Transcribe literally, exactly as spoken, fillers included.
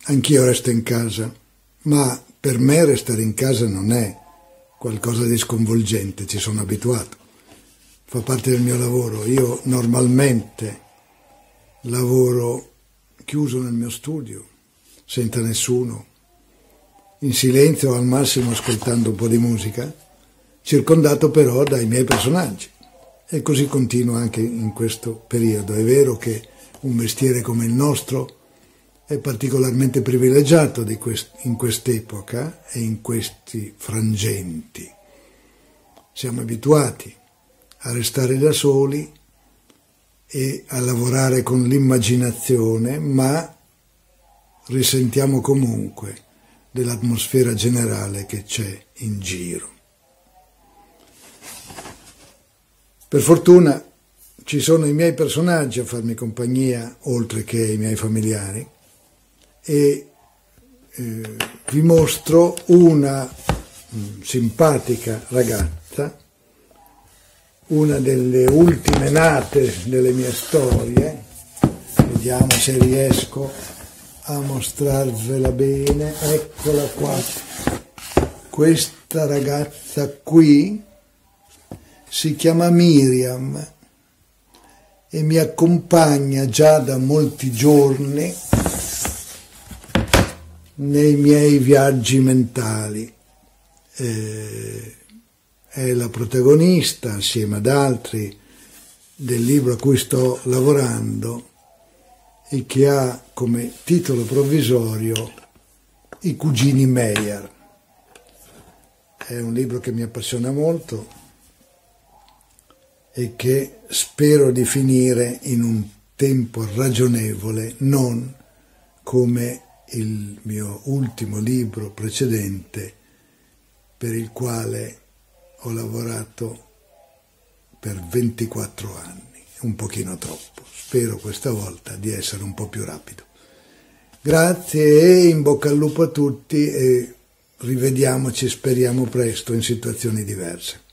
anch'io resto in casa, ma per me restare in casa non è qualcosa di sconvolgente, ci sono abituato, fa parte del mio lavoro. Io normalmente lavoro chiuso nel mio studio, senza nessuno, in silenzio o al massimo ascoltando un po' di musica, circondato però dai miei personaggi. E così continuo anche in questo periodo. È vero che un mestiere come il nostro è particolarmente privilegiato di quest- in quest'epoca e in questi frangenti. Siamo abituati a restare da soli e a lavorare con l'immaginazione, ma risentiamo comunque dell'atmosfera generale che c'è in giro. Per fortuna ci sono i miei personaggi a farmi compagnia, oltre che i miei familiari, e eh, vi mostro una mh, simpatica ragazza, una delle ultime nate delle mie storie. Vediamo se riesco a mostrarvela bene. Eccola qua. Questa ragazza qui si chiama Miriam e mi accompagna già da molti giorni nei miei viaggi mentali. Eh, è la protagonista, assieme ad altri, del libro a cui sto lavorando e che ha come titolo provvisorio I cugini Meyer. È un libro che mi appassiona molto e che spero di finire in un tempo ragionevole, non come il mio ultimo libro precedente, per il quale ho lavorato per ventiquattro anni, un pochino troppo. Spero questa volta di essere un po' più rapido. Grazie e in bocca al lupo a tutti, e rivediamoci, speriamo presto, in situazioni diverse.